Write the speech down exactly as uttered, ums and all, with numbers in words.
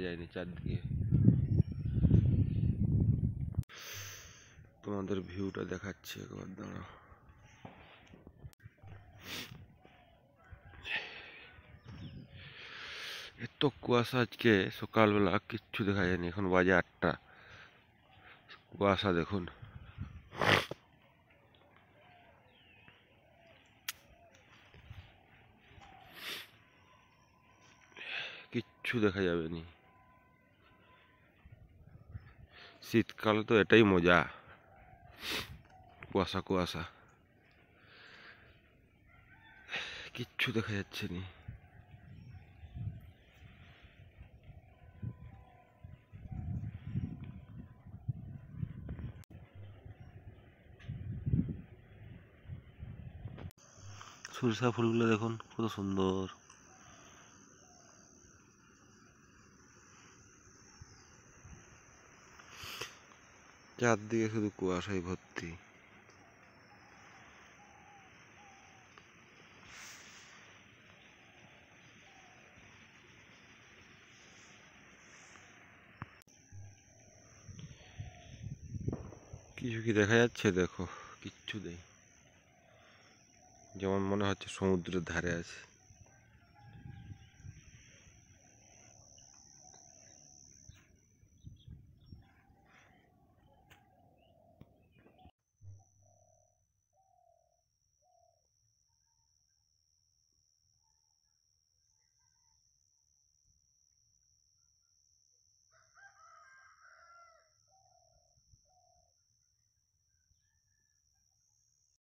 যায়নি চারদিকে। তোমাদের ভিউটা দেখাচ্ছি একবার, দাঁড়াও। এত কুয়াশা আজকে, সকালবেলা কিচ্ছু দেখা যায়নি, এখন বাজে আটটা। কুয়াশা দেখুন। কিচ্ছু দেখা যাবে নি। শীতকালে তো এটাই মজা, কুয়াশা কুয়াশা, কিচ্ছু দেখা যাচ্ছে নি। সরিষা ফুলগুলো দেখুন কত সুন্দর। চারদিকে শুধু কুয়াশায় ভর্তি। কিছু কি দেখা যাচ্ছে? দেখো, কিচ্ছু নেই, যেমন মনে হচ্ছে সমুদ্রের ধারে আছে।